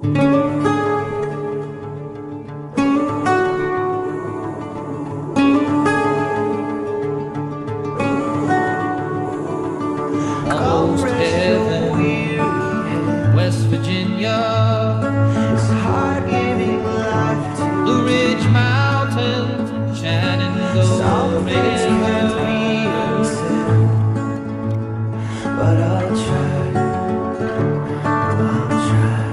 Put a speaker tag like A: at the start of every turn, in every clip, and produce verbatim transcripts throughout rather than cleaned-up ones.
A: Almost heaven, West Virginia.
B: It's hard giving life to
A: Blue Ridge Mountains, Shenandoah.
B: some things can't be unsaid, but I'll try. I'll try.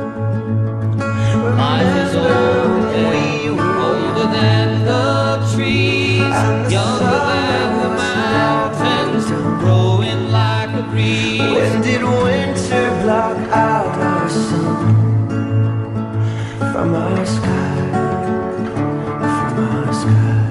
A: Life is older, older than the trees, younger than the mountains, growing like a breeze.
B: When did winter block out our sun from our sky, from our sky?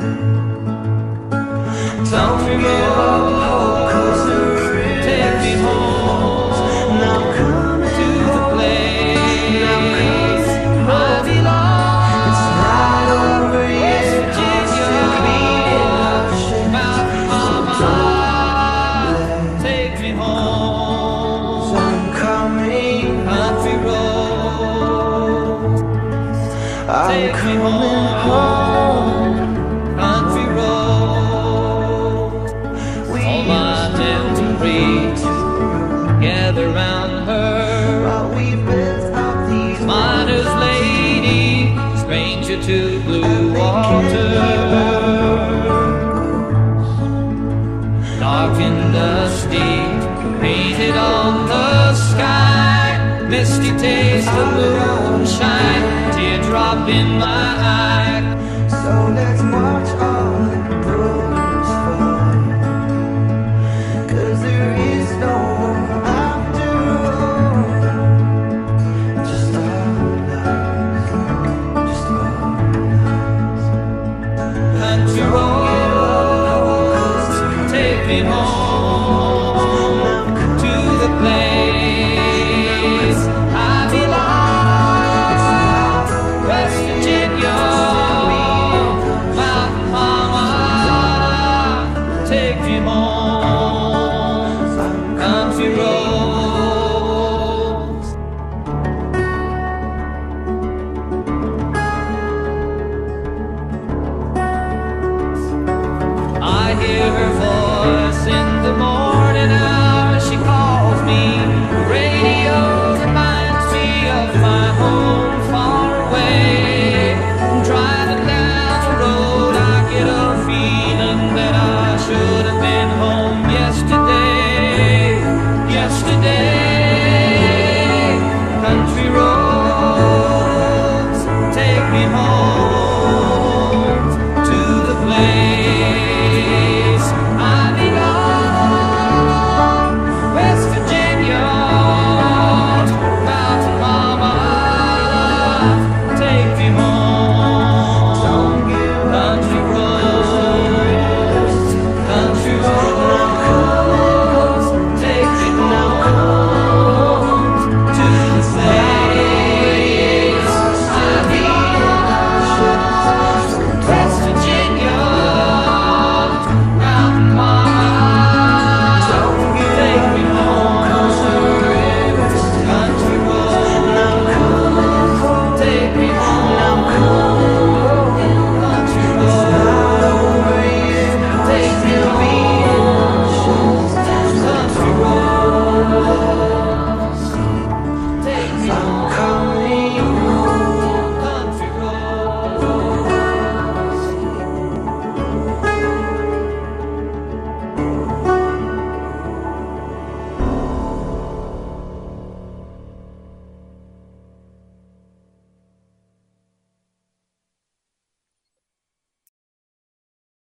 B: Don't give up hope, 'cause the river
A: Take me home
B: now coming
A: to the place I belong.
B: It's not over yet,
A: Just
B: still beating our chest.
A: Mama, take me home.
B: I'm coming,
A: Country road,
B: I'm
A: take me
B: coming
A: home.
B: home.
A: Country road,
B: We
A: all my memories gather round her.
B: but we built up these
A: Miner's lady, stranger to blue water. Dark and dusty, painted on the sky. Misty taste of moonshine, teardrop in my eye.
B: So let's march on.